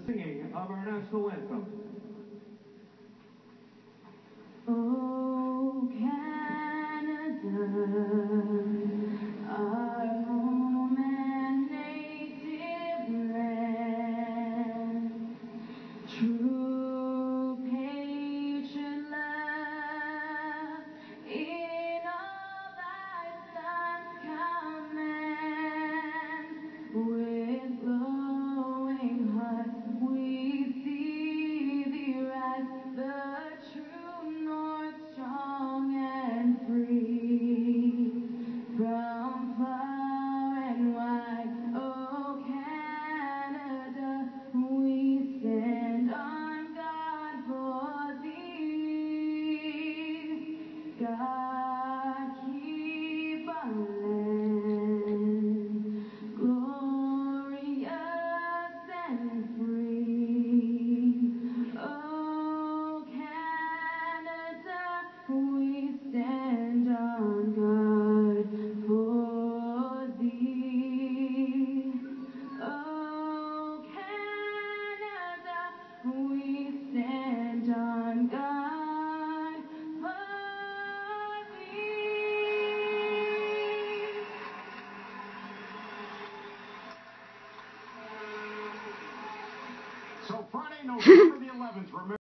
singing of our national anthem. Oh, Canada, our home and native land, true patriot love in all thy sons command. With glowing hearts we see thee rise, the true north, strong and free. From far and wide, oh Canada, we stand on guard for thee. God keep our land glorious and free. Oh Canada, we stand on guard for thee. Oh Canada, we stand on guard for thee. So Friday, November the 11th, remember.